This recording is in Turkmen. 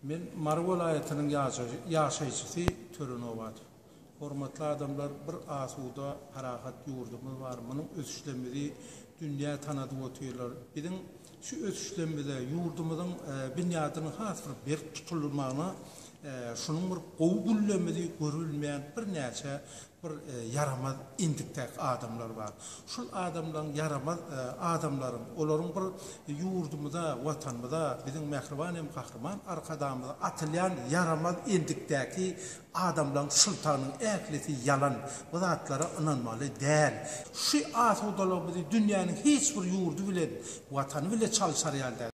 Men Marw vilayetinin yaşayıcısı Törenobat. Hormatly adamlar, bir asuda harakat yurdumuz var. Bunun ösüşlemleri dünya tanadı otuyorlar. Bizim şu ösüşlemede yurdumuzun bünyadının has bir tutulmağına şunun bir qowgullemedi görülmeyen bir näçe bir yaramaz indiktek adamlar var. Şul adamların yaramaz adamların olaryň bir yurdumyza, watanymyza bizim mehriban hem kahraman arkadamyza atylýan yaramaz indikteki adamların sultanyň äkleti yalan bu zatlara inanmaly däl. Şu asudalar bizi dünýäniň hiç bir yurdu bilen, watany bile çalşar ýalda.